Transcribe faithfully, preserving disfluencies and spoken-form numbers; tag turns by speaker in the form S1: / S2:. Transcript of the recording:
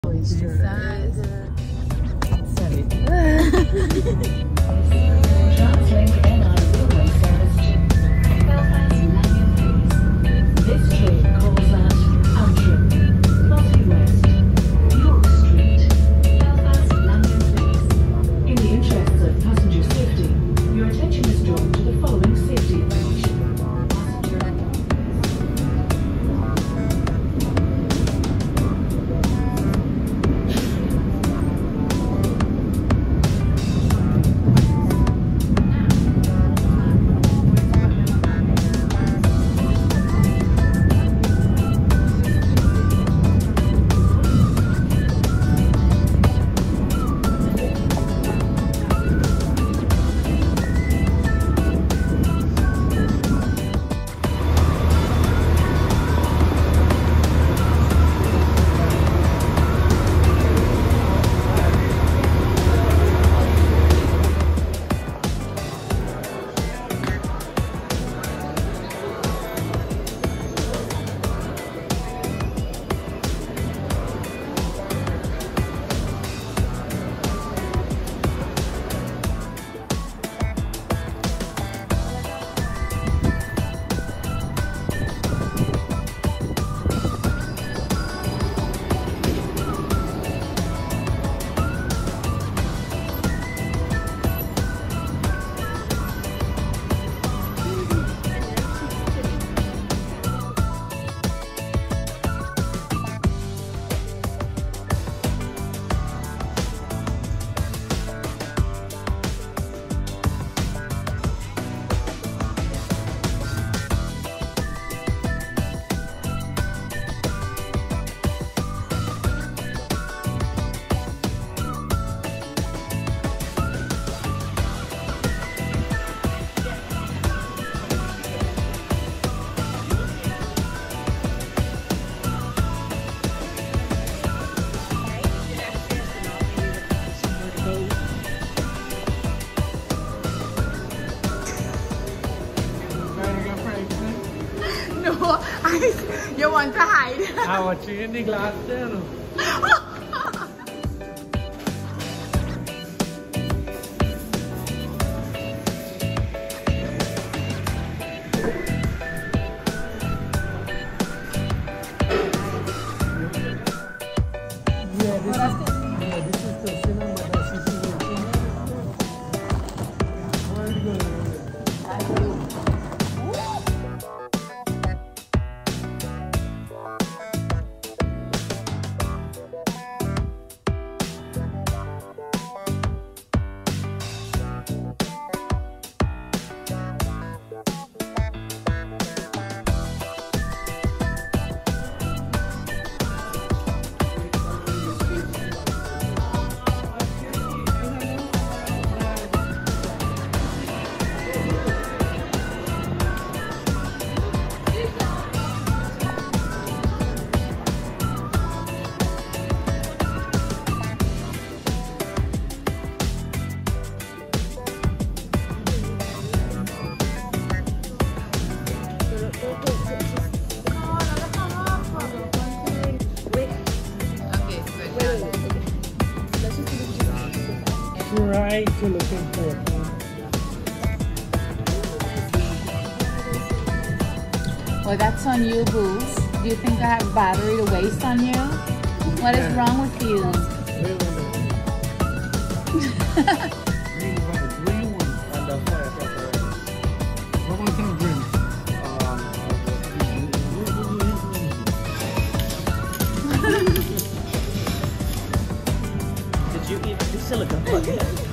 S1: Size.
S2: Translink N I railway service to Belfast Lanyon Place. This train calls at Antrim, Lottie West, York Street, Belfast Lanyon Place. In the interests of passenger safety, your attention is drawn to the following safety information. Passenger
S1: No, I, you want to hide.
S3: I watch you in the glass there. Try to look important.
S1: Well, that's on you, Booze. Do you think I have battery to waste on you? What is wrong with you?
S3: Green one, green one, and the fire pepper. What one kind of green? Did you eat the silicone?